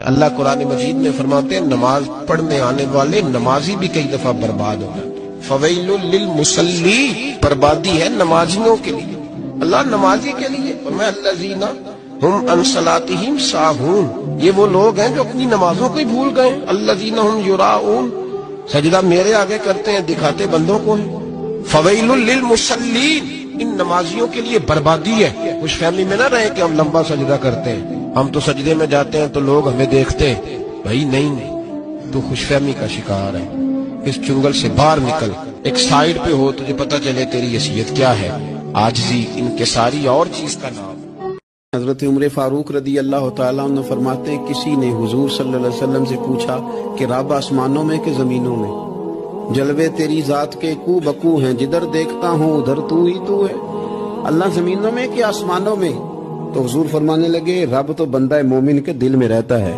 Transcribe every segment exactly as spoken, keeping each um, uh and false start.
اللہ قرآن مجید میں فرماتے ہیں نماز پڑھنے آنے والے نمازی بھی کئی دفعہ برباد ہو جاتے ہیں۔ فویل للمصلی، بربادی ہے نمازیوں کے لیے، اللہ نمازی کے لیے فرمایا الذین ہم عن صلاتہم ساہون، یہ وہ لوگ ہیں جو اپنی نمازوں کو ہی بھول گئے، الذین ہم یراؤن، سجدہ میرے آگے کرتے ہیں دکھاتے بندوں کو ہیں۔ فویل للمصلین، ان نمازیوں کے لیے بربادی ہے۔ خوش فہمی میں نہ رہے کہ ہم لمبا سجدہ کرتے ہیں، ہم تو سجدے میں جاتے ہیں تو لوگ ہمیں دیکھتے ہیں، بھائی نہیں، تو خوش فہمی کا شکار ہے۔ اس چنگل سے باہر نکل، ایک سائیڈ پہ ہو، تجھے پتہ چلے تیری حیثیت کیا ہے، عاجزی انکساری اور چیز کا نام۔ حضرت عمر فاروق رضی اللہ تعالیٰ عنہ فرماتے ہیں کسی نے حضور صلی اللہ علیہ وسلم سے پوچھا کہ رب آسمانوں میں کہ زمینوں میں؟ جلوے تیری ذات کے کو بکو ہیں، جدھر دیکھتا ہوں ادھر تو ہی تو ہے، اللہ زمینوں میں کہ آسمانوں میں؟ تو حضور فرمانے لگے رب تو بندہ مومن کے دل میں رہتا ہے،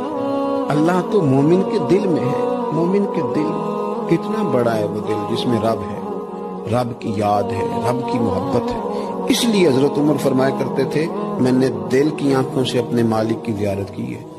اللہ تو مومن کے دل میں ہے۔ مومن کے دل کتنا بڑا ہے وہ دل جس میں رب ہے، رب کی یاد ہے، رب کی محبت ہے۔ اس لیے حضرت عمر فرمایا کرتے تھے میں نے دل کی آنکھوں سے اپنے مالک کی زیارت کی ہے۔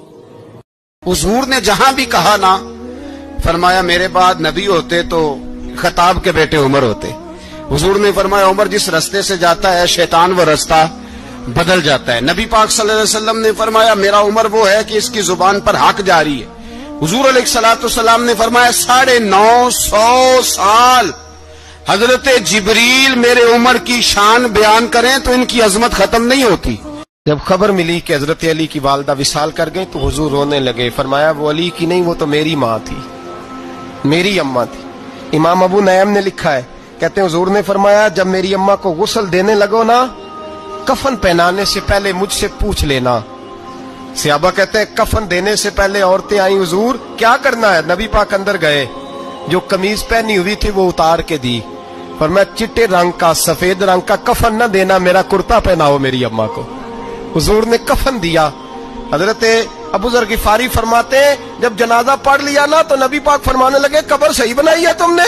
حضور نے جہاں بھی کہا نا، فرمایا میرے بعد نبی ہوتے تو خطاب کے بیٹے عمر ہوتے۔ حضور نے فرمایا عمر جس رستے سے جاتا ہے شیطان وہ رستہ بدل جاتا ہے۔ نبی پاک صلی اللہ علیہ وسلم نے فرمایا میرا عمر وہ ہے کہ اس کی زبان پر حق جاری ہے۔ حضور علیہ الصلوۃ والسلام نے فرمایا ساڑھے نو سو سال حضرت جبریل میرے عمر کی شان بیان کریں تو ان کی عظمت ختم نہیں ہوتی۔ جب خبر ملی کہ حضرت علی کی والدہ وصال کر گئی تو حضور رونے لگے، فرمایا وہ علی کی نہیں، وہ تو میری ماں تھی، میری اماں تھی۔ امام ابو نعیم نے لکھا ہے، کہتے ہیں حضور نے فرمایا جب میری اماں کو غسل دینے لگو نا، کفن پہنانے سے پہلے مجھ سے پوچھ لینا۔ صحابہ کہتے ہیں کفن دینے سے پہلے عورتیں آئیں حضور کیا کرنا ہے؟ نبی پاک اندر گئے، جو قمیض پہنی ہوئی تھی وہ اتار کے دی، فرمایا چٹے رنگ کا سفید رنگ کا کفن نہ دینا، میرا کرتا پہناؤ میری اماں کو۔ حضور نے کفن دیا۔ حضرت ابو ذر غفاری فرماتے ہیں جب جنازہ پڑھ لیا نا تو نبی پاک فرمانے لگے قبر صحیح بنائی ہے تم نے؟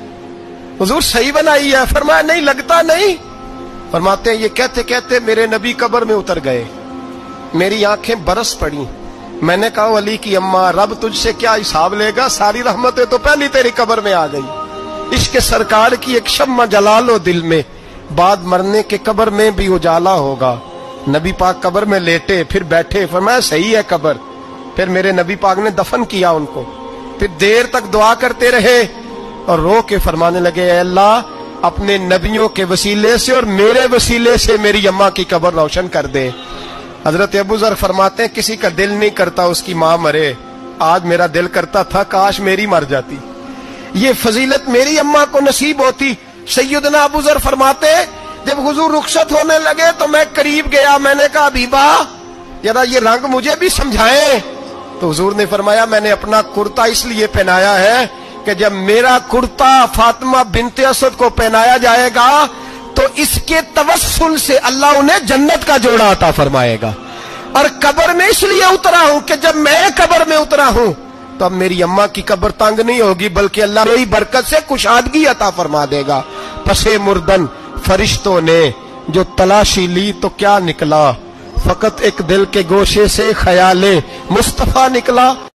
حضور صحیح بنائی ہے، فرمایا نہیں لگتا نہیں۔ فرماتے ہیں یہ کہتے کہتے میرے نبی قبر میں اتر گئے، میری آنکھیں برس پڑی، میں نے کہا علی کی اماں رب تجھ سے کیا حساب لے گا، ساری رحمتیں تو پہلی تیری قبر میں آ گئی۔ عشق سرکار کی ایک شمع جلا لو دل میں، بعد مرنے کے قبر میں بھی اجالا ہوگا۔ نبی پاک قبر میں لیٹے پھر بیٹھے، فرمایا صحیح ہے قبر۔ پھر میرے نبی پاک نے دفن کیا ان کو، پھر دیر تک دعا کرتے رہے اور رو کے فرمانے لگے اے اللہ اپنے نبیوں کے وسیلے سے اور میرے وسیلے سے میری اماں کی قبر روشن کر دے۔ حضرت ابو ذر فرماتے ہیں کسی کا دل نہیں کرتا اس کی ماں مرے، آج میرا دل کرتا تھا کاش میری مر جاتی، یہ فضیلت میری اماں کو نصیب ہوتی۔ سیدنا ابو ذر فرماتے ہیں جب حضور رخصت ہونے لگے تو میں قریب گیا، میں نے کہا حبیبہ ذرا یہ رنگ مجھے بھی سمجھائیں۔ تو حضور نے فرمایا میں نے اپنا کرتا اس لیے پہنایا ہے کہ جب میرا کرتا فاطمہ بنت اسد کو پہنایا جائے گا تو اس کے توسل سے اللہ انہیں جنت کا جوڑا عطا فرمائے گا، اور قبر میں اس لیے اترا ہوں کہ جب میں قبر میں اترا ہوں تو اب میری اماں کی قبر تنگ نہیں ہوگی بلکہ اللہ میری برکت سے کشادگی عطا فرما دے گا۔ پسے مردن فرشتوں نے جو تلاشی لی تو کیا نکلا، فقط ایک دل کے گوشے سے خیال مصطفیٰ نکلا۔